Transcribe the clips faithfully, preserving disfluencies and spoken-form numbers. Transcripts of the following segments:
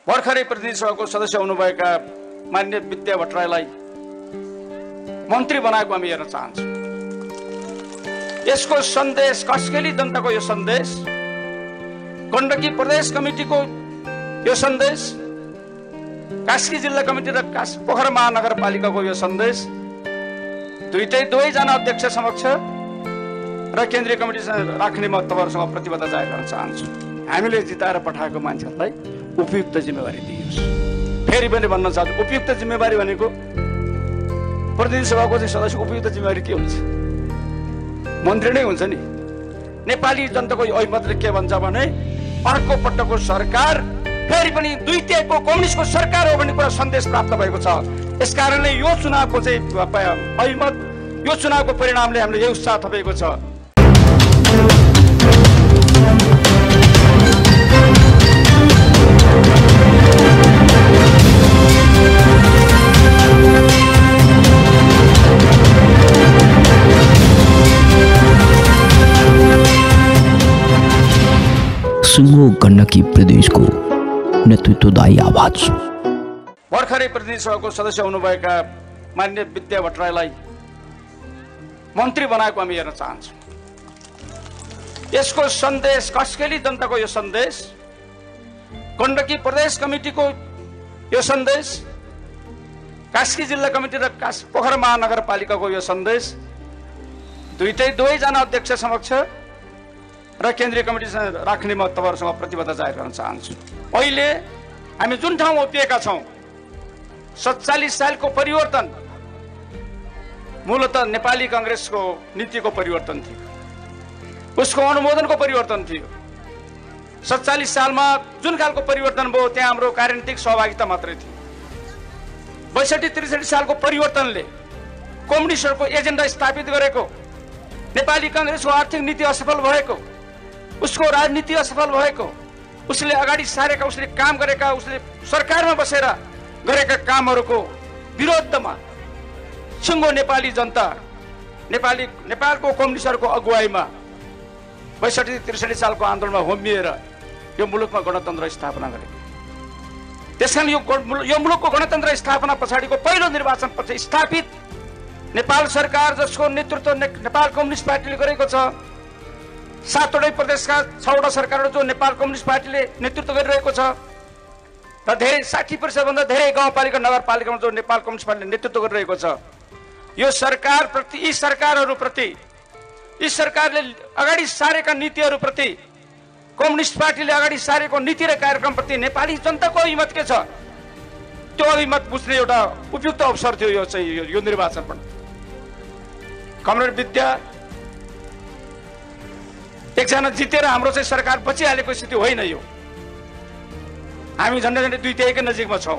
भर्खरै प्रतिनिधि सभाको सदस्य हुनुभएका माननीय विद्या भट्टराईलाई मन्त्री बनाएको हामी हेर्न चाहन्छौँ। यसको सन्देश कसकेली जनताको यो सन्देश, गण्डकी प्रदेश कमिटीको यो सन्देश, कास्की जिल्ला कमिटी र पोखरा महानगरपालिकाको यो सन्देश दुईटै दुवैजना अध्यक्ष समक्ष र केन्द्रीय कमिटी राख्ने म तपाईँहरूसँग प्रतिबद्धता जाहेर गर्न चाहन्छु। हामीले जिताएर पठाएको मान्छेहरूलाई उपयुक्त जिम्मेवारी दिइयोस्। फेरि पनि भन्न चाहन्छु, उपयुक्त जिम्मेवारी भनेको प्रतिनिधि सभाको चाहिँ सदस्य उपयुक्त जिम्मेवारी के हुन्छ? मन्त्री नै हुन्छ नि। नेपाली जनताको ऐमतले के भन्छ भने अर्को पटकको सरकार फेरि पनि दुई तिहाईको कम्युनिस्टको सरकार हो भन्ने कुरा सन्देश प्राप्त भएको छ। यसकारणले यो चुनावको चाहिँ ऐमत, यो चुनावको परिणामले हामीले यो उत्साह थपेको छ। सिङ्गो गण्डकी प्रदेशको नेतृत्वदायी आवाज। भर्खरै प्रतिनिधि सभाको सदस्य हुनुभएका माननीय विद्या भट्टराईलाई मन्त्री बनाएको हामी हेर्न चाहन्छौँ। यसको सन्देश कसकेली जनताको यो सन्देश, गण्डकी प्रदेश कमिटीको यो सन्देश, कास्की जिल्ला कमिटी र पोखरा महानगरपालिकाको यो सन्देश दुईटै दुवैजना अध्यक्ष समक्ष र केन्द्रीय कमिटी राख्ने म तपाईँहरूसँग प्रतिबद्धता जाहेर गर्न चाहन्छु। अहिले हामी जुन ठाउँमा उभिएका छौँ, सत्तालीस सालको परिवर्तन मूलतः नेपाली कांग्रेसको नीतिको परिवर्तन थियो, उसको अनुमोदनको परिवर्तन थियो। सत्तालीस सालमा जुन खालको परिवर्तन भयो त्यहाँ हाम्रो राजनीतिक सहभागिता मात्रै थियो। बैसठी त्रिसठी सालको परिवर्तनले कम्युनिस्टहरूको एजेन्डा स्थापित गरेको, नेपाली कांग्रेसको आर्थिक नीति असफल भएको, उसको राजनीति असफल भएको, उसले अगाडि सारेका, उसले काम गरेका, उसले सरकारमा बसेर गरेका कामहरूको विरोधमा सिङ्गो नेपाली जनता नेपाली नेपालको कम्युनिस्टहरूको अगुवाईमा बैसठी त्रिसठी सालको आन्दोलनमा होमिएर यो मुलुकमा गणतन्त्र स्थापना गरेको। त्यसकारण यो यो मुलुकको गणतन्त्र स्थापना पछाडिको पहिलो निर्वाचन पछि स्थापित नेपाल सरकार, जसको नेतृत्व नेपाल कम्युनिस्ट पार्टीले गरेको छ, सातवटै प्रदेशका छवटा सरकारहरू जो नेपाल कम्युनिस्ट पार्टीले नेतृत्व गरिरहेको छ र धेरै साठी प्रतिशत भन्दा धेरै गाउँपालिका नगरपालिकामा जो नेपाल कम्युनिस्ट पार्टीले नेतृत्व गरिरहेको छ, यो सरकार प्रति, यी सरकारहरूप्रति, यी सरकारले अगाडि सारेका नीतिहरूप्रति, कम्युनिस्ट पार्टीले अगाडि सारेको नीति र कार्यक्रमप्रति नेपाली जनताको अभिमत के छ, त्यो अभिमत बुझ्ने एउटा उपयुक्त अवसर थियो यो चाहिँ यो निर्वाचन पनि। कमरेड विद्या एकजना जितेर हाम्रो चाहिँ सरकार बचिहालेको स्थिति होइन यो। हामी झन्डै झन्डै दुई तिहाईकै नजिकमा छौँ।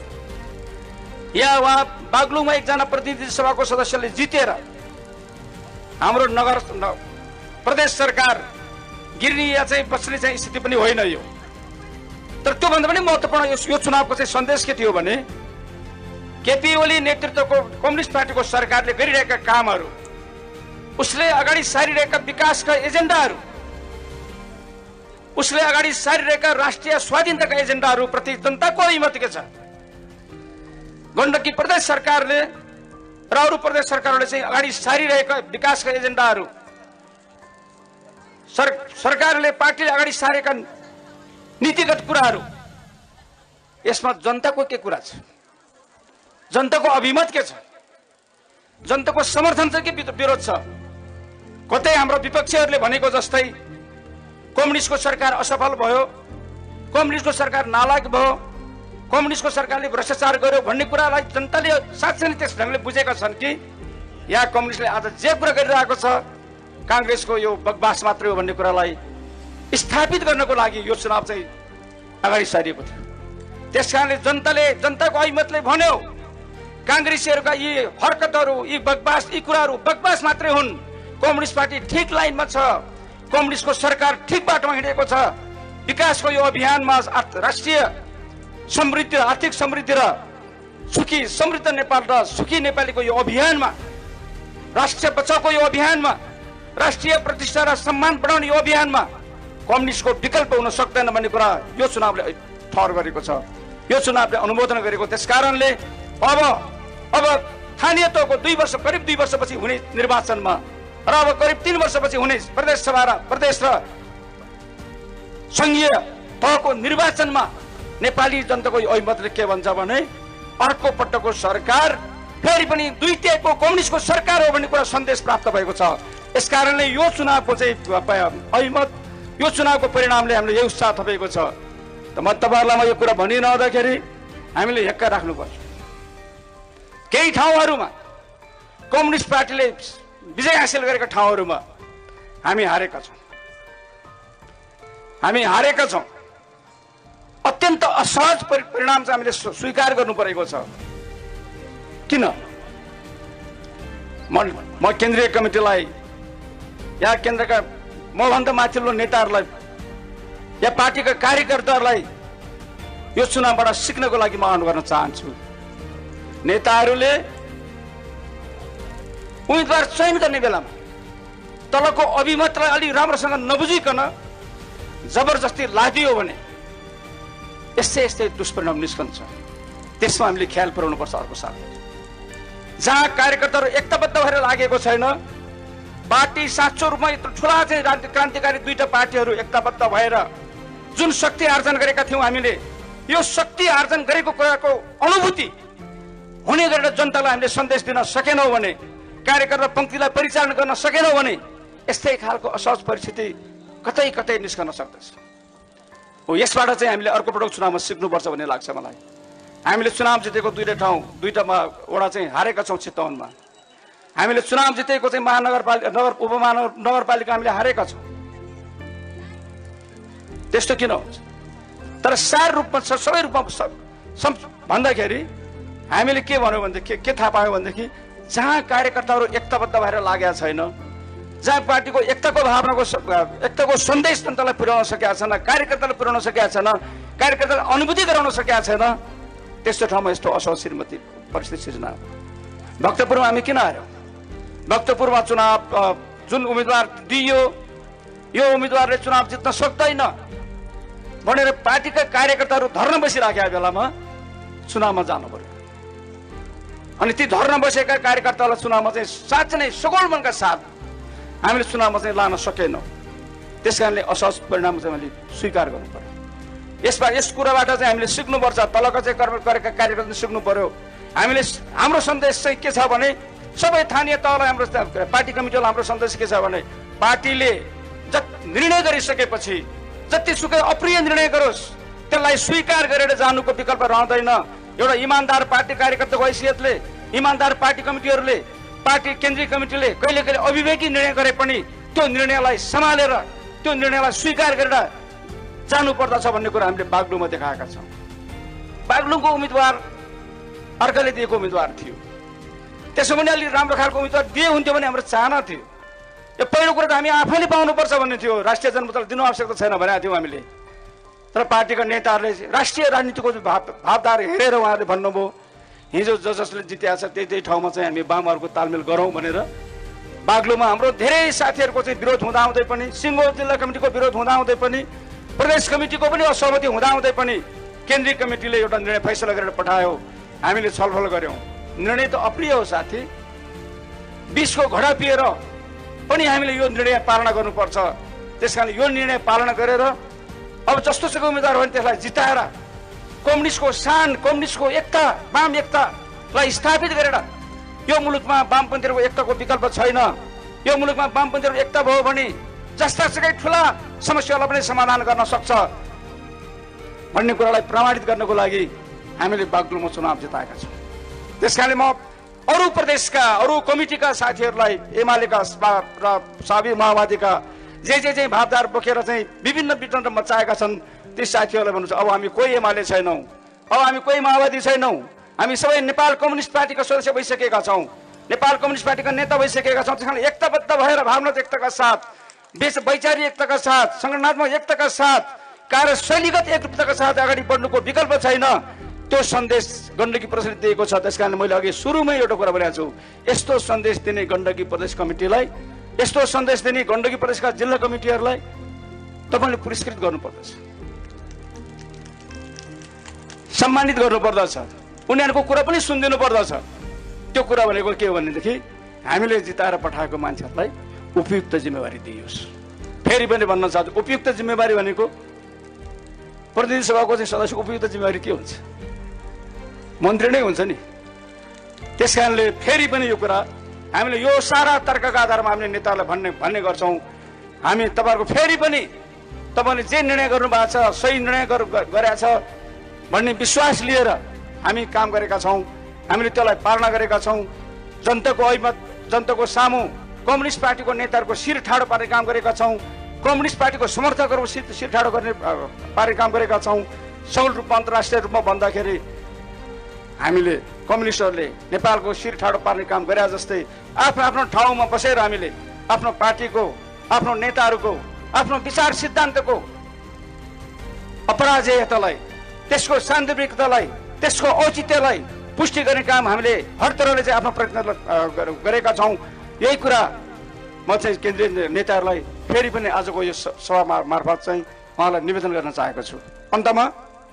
या उहाँ बागलुङमा एकजना प्रतिनिधि सभाको सदस्यले जितेर हाम्रो नगर प्रदेश सरकार गिर्ने या चाहिँ बस्ने चाहिँ स्थिति पनि होइन यो। तर त्योभन्दा पनि महत्त्वपूर्ण यो चुनावको चाहिँ सन्देश के थियो भने केपी ओली नेतृत्वको कम्युनिस्ट पार्टीको सरकारले गरिरहेका कामहरू, उसले अगाडि सारिरहेका विकासका एजेन्डाहरू, उसले अगाडि सारिरहेका राष्ट्रिय स्वाधीनताका एजेन्डाहरू प्रति जनताको अभिमत के छ। गण्डकी प्रदेश सरकारले र अरू प्रदेश सरकारहरूले चाहिँ अगाडि सारिरहेका विकासका एजेन्डाहरू, सर, सरकारले पार्टीले अगाडि सारेका नीतिगत कुराहरू, यसमा जनताको के कुरा छ, जनताको अभिमत के छ, जनताको समर्थन छ कि विरोध छ। कतै हाम्रो विपक्षीहरूले भनेको जस्तै कम्युनिस्टको सरकार असफल भयो, कम्युनिस्टको सरकार नालायक भयो, कम्युनिस्टको सरकारले भ्रष्टाचार गर्यो भन्ने कुरालाई जनताले साँच्चै नै त्यस ढङ्गले बुझेका छन् कि यहाँ कम्युनिस्टले आज जे कुरा गरिरहेको छ कांग्रेसको यो बकवास मात्रै हो भन्ने कुरालाई स्थापित गर्नको लागि यो चुनाव चाहिँ अगाडि सारिएको थियो। त्यसकारणले जनताले, जनताको अभिमतले भन्यो कांग्रेसीहरूका यी हरकतहरू, यी बकवास, यी कुराहरू बकवास मात्रै हुन्। कम्युनिस्ट पार्टी ठिक लाइनमा छ, कम्युनिस्टको सरकार ठिक बाटोमा हिँडेको छ, विकासको यो अभियानमा राष्ट्रिय समृद्धि, आर्थिक समृद्धि र सुखी समृद्ध नेपाल र सुखी नेपालीको यो अभियानमा, राष्ट्रिय बचाउको यो अभियानमा, राष्ट्रिय प्रतिष्ठा र सम्मान बढाउने यो अभियानमा कम्युनिस्टको विकल्प हुन सक्दैन भन्ने कुरा यो चुनावले ठहर गरेको छ। यो चुनावले अनुमोदन गरेको, त्यस कारणले अब अब स्थानीय तहको दुई वर्ष करिब दुई वर्षपछि हुने निर्वाचनमा र अब करिब तीन वर्षपछि हुने प्रदेश सभा र प्रदेश र संघीय तहको निर्वाचनमा नेपाली जनताको ऐमतले के भन्छ भने अर्को पटकको सरकार फेरि पनि दुई तिहाईको कम्युनिस्टको सरकार हो भन्ने कुरा सन्देश प्राप्त भएको छ। यसकारणले यो चुनावको चाहिँ ऐमत, यो चुनावको परिणामले हामीले यो उत्साह थपेको छ। त म तपाईँहरूलाई म यो कुरा भनिरहँदाखेरि हामीले हेक्का राख्नुपर्छ। केही ठाउँहरूमा कम्युनिस्ट पार्टीले विजय हासिल गरेका ठाउँहरूमा हामी हारेका छौँ, हामी हारेका छौँ। अत्यन्त असहज परिणाम चाहिँ हामीले स्वीकार गर्नु परेको छ। किन? म म केन्द्रीय कमिटीलाई या केन्द्रका मभन्दा माथिल्लो नेताहरूलाई या पार्टीका कार्यकर्ताहरूलाई यो चुनावबाट सिक्नको लागि म आह्वान गर्न चाहन्छु। नेताहरूले उम्मेदवार चयन गर्ने बेलामा तलको अभिमतलाई अलि राम्रोसँग नबुझिकन जबरजस्ती लादियो भने यस्तै यस्तै दुष्परिणाम निस्कन्छ। त्यसमा हामीले ख्याल पुर्याउनु पर्छ। अर्को साल जहाँ कार्यकर्ताहरू एकताबद्ध भएर लागेको छैन, पार्टी साँचो रूपमा यत्रो ठुला चाहिँ क्रान्तिकारी दुईटा पार्टीहरू एकताबद्ध भएर जुन शक्ति आर्जन गरेका थियौँ, हामीले यो शक्ति आर्जन गरेको कुराको अनुभूति हुने गरेर जनतालाई हामीले सन्देश दिन सकेनौँ भने, कार्यकर्ता पङ्क्तिलाई परिचालन गर्न सकेनौँ भने यस्तै खालको असहज परिस्थिति कतै कतै निस्कन सक्दछ। हो, यसबाट चाहिँ हामीले अर्को पटक चुनावमा सिक्नुपर्छ भन्ने लाग्छ मलाई। हामीले चुनाव जितेको दुईटा ठाउँ दुईटामा वडा चाहिँ हारेका छौँ। चितवनमा हामीले चुनाव जितेको चाहिँ महानगरपालिका नगर उपमहानगर नगरपालिका हामीले हारेका छौँ। त्यस्तो किन हुन्छ? तर सार रूपमा सबै रूपमा भन्दाखेरि हामीले के भन्यो भनेदेखि के थाहा पायो भनेदेखि जहाँ कार्यकर्ताहरू एकताबद्ध भएर लागेका छैन, जहाँ पार्टीको एकताको भावनाको एकताको सन्देश जनतालाई पुर्याउन सकेका छैन, कार्यकर्तालाई पुर्याउन सकेका छैन, कार्यकर्तालाई अनुभूति गराउन सकेका छैन, त्यस्तो ठाउँमा यस्तो असहज श्रीमती परिस्थिति सिर्जना हो। भक्तपुरमा हामी किन हार्यौँ? भक्तपुरमा चुनाव जुन उम्मेदवार दिइयो, यो उम्मेदवारले चुनाव जित्न सक्दैन भनेर पार्टीका कार्यकर्ताहरू धर्ना बसिराखेका बेलामा चुनावमा जानु पर्यो। अनि ती धर्ना बसेका कार्यकर्तालाई चुनावमा चाहिँ साँच्चै नै सगोल मनका साथ हामीले चुनावमा चाहिँ लान सकेनौँ। त्यस कारणले असहज परिणाम चाहिँ हामीले स्वीकार गर्नु पर्यो। यसमा यस कुराबाट चाहिँ हामीले सिक्नुपर्छ। तलका चाहिँ कर्म गरेका कार्यकर्ताले सिक्नु पर्यो। हामीले हाम्रो सन्देश चाहिँ के छ भने सबै स्थानीय तहलाई हाम्रो पार्टी कमिटीलाई हाम्रो सन्देश के छ भने पार्टीले जति निर्णय गरिसकेपछि जतिसुकै अप्रिय निर्णय गरोस् त्यसलाई स्वीकार गरेर जानुको विकल्प रहँदैन। एउटा इमान्दार पार्टी कार्यकर्ताको हैसियतले, इमान्दार पार्टी कमिटीहरूले, पार्टी केन्द्रीय कमिटीले कहिले कहिले अविवेकी निर्णय गरे पनि त्यो निर्णयलाई सम्हालेर त्यो निर्णयलाई स्वीकार गरेर जानु पर्दछ भन्ने कुरा हामीले बागलुङमा देखाएका छौँ। बागलुङको उम्मेदवार अर्काले दिएको उम्मेदवार थियो, त्यसो भने अलिक राम्रो खालको उम्मेदवार दिए हुन्थ्यो भने हाम्रो चाहना थियो। यो पहिलो कुरा त हामी आफैले पाउनुपर्छ भन्ने थियो। राष्ट्रिय जनमतलाई दिनु आवश्यकता छैन भनेको थियौँ हामीले। तर पार्टीका नेताहरूले राष्ट्रिय राजनीतिको भाव भावधार हेरेर उहाँहरूले भन्नुभयो हिजो ज जसले जित्या छ त्यही त्यही ठाउँमा चाहिँ हामी वामहरूको तालमेल गरौँ भनेर। बागलुङमा हाम्रो धेरै साथीहरूको चाहिँ विरोध हुँदाहुँदै पनि, सिङ्गो जिल्ला कमिटीको विरोध हुँदाहुँदै पनि, प्रदेश कमिटीको पनि असहमति हुँदाहुँदै पनि केन्द्रीय कमिटीले एउटा निर्णय फैसला गरेर पठायो। हामीले छलफल गऱ्यौँ। निर्णय त अप्रिय हो साथी, विषको घडा पिएर पनि हामीले यो निर्णय पालना गर्नुपर्छ। त्यस कारण यो निर्णय पालना गरेर अब जस्तो सुकै उम्मेदवार हो भने त्यसलाई जिताएर कम्युनिस्टको शान, कम्युनिस्टको एकता, वाम एकतालाई स्थापित गरेर यो मुलुकमा वामपन्थीहरूको एकताको विकल्प छैन। यो मुलुकमा वामपन्थीहरूको एकता भयो भने जस्ता सुकै ठुला समस्यालाई पनि समाधान गर्न सक्छ भन्ने कुरालाई प्रमाणित गर्नको लागि हामीले बागलुङमा चुनाव जिताएका छौँ। त्यस कारणले म अरू प्रदेशका अरू कमिटीका साथीहरूलाई, एमालेका र साबी माओवादीका जे जे चाहिँ भावधार बोकेर चाहिँ विभिन्न वितन्त्र मचाएका छन् ती साथीहरूलाई भन्नुहुन्छ अब हामी कोही एमाले छैनौँ, अब हामी कोही माओवादी छैनौँ, हामी सबै नेपाल कम्युनिस्ट पार्टीका सदस्य भइसकेका छौँ, नेपाल कम्युनिस्ट पार्टीका नेता भइसकेका छौँ। त्यस कारण एकताबद्ध भएर भावनात्मक एकताका साथ, वैचारिक एकताका साथ, सङ्गठनात्मक एकताका साथ, कार्यशैलीगत एकरूपताका साथ अगाडि बढ्नुको विकल्प छैन। त्यो सन्देश गण्डकी प्रदेशले दिएको छ। त्यस कारण मैले अघि सुरुमै एउटा कुरा भनेको छु, यस्तो सन्देश दिने गण्डकी प्रदेश कमिटीलाई, यस्तो सन्देश दिने गण्डकी प्रदेशका जिल्ला कमिटीहरूलाई तपाईँले पुरस्कृत गर्नुपर्दछ। सम्मानित गर्नुपर्दछ, उनीहरूको कुरा पनि सुनिदिनु पर्दछ। त्यो कुरा भनेको के हो भनेदेखि हामीले जिताएर पठाएको मान्छेहरूलाई उपयुक्त जिम्मेवारी दिइयोस्। फेरि पनि भन्न चाहन्छु, उपयुक्त जिम्मेवारी भनेको प्रतिनिधि सभाको चाहिँ सदस्य उपयुक्त जिम्मेवारी के हुन्छ? मन्त्री नै हुन्छ नि। त्यस कारणले फेरि पनि यो कुरा हामीले यो सारा तर्कका आधारमा हामीले नेताहरूलाई भन्ने भन्ने गर्छौँ। हामी तपाईँहरूको फेरि पनि तपाईँले जे निर्णय गर्नुभएको छ सही निर्णय गरेका छ भन्ने विश्वास लिएर हामी काम गरेका छौँ। हामीले त्यसलाई पालना गरेका छौँ। जनताको ऐमत जनताको सामु कम्युनिस्ट पार्टीको नेताहरूको शिर ठाडो पार्ने काम गरेका छौँ। कम्युनिस्ट पार्टीको समर्थकहरूको शिर शिर ठाडो गर्ने पार्ने काम गरेका छौँ। सगुण रूपमा अन्तर्राष्ट्रिय रूपमा भन्दाखेरि हामीले कम्युनिस्टहरूले नेपालको शिर ठाडो पार्ने काम गरे जस्तै आफ्नो आफ्नो ठाउँमा बसेर हामीले आफ्नो पार्टीको आफ्नो नेताहरूको आफ्नो विचार सिद्धान्तको अपराजयतालाई त्यसको सान्दर्भिकतालाई त्यसको औचित्यलाई पुष्टि गर्ने काम हामीले हर तरहले चाहिँ आफ्नो प्रयत्न गरेका छौँ। यही कुरा म चाहिँ केन्द्रीय नेताहरूलाई फेरि पनि आजको यो सभा मार्फत चाहिँ उहाँलाई निवेदन गर्न चाहेको छु। अन्तमा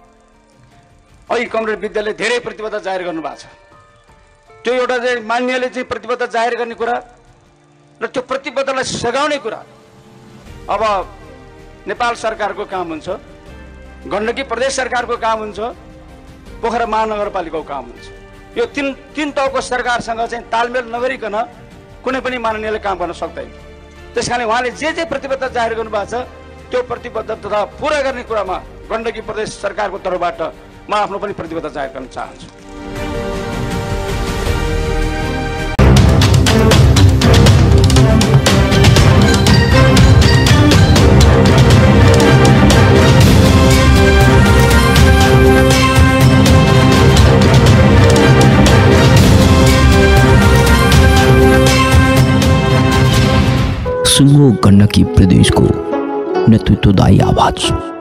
अहिले कमरेड विद्यालय धेरै प्रतिबद्धता जाहेर गर्नुभएको छ। त्यो एउटा चाहिँ मान्यले चाहिँ प्रतिबद्धता जाहेर गर्ने कुरा र त्यो प्रतिबद्धतालाई सघाउने कुरा अब नेपाल सरकारको काम हुन्छ, गण्डकी प्रदेश सरकारको काम हुन्छ, पोखरा महानगरपालिकाको काम हुन्छ। यो तीन तीन तहको सरकारसँग चाहिँ तालमेल नगरिकन कुनै पनि माननीयले काम गर्न सक्दैन। त्यस कारणले उहाँले जे जे प्रतिबद्धता जाहेर गर्नुभएको छ त्यो प्रतिबद्धता पुरा गर्ने कुरामा गण्डकी प्रदेश सरकारको तर्फबाट म आफ्नो पनि प्रतिबद्धता जाहेर गर्न चाहन्छु। सुन्नु गण्डकी प्रदेशको नेतृत्वदायी आवाज।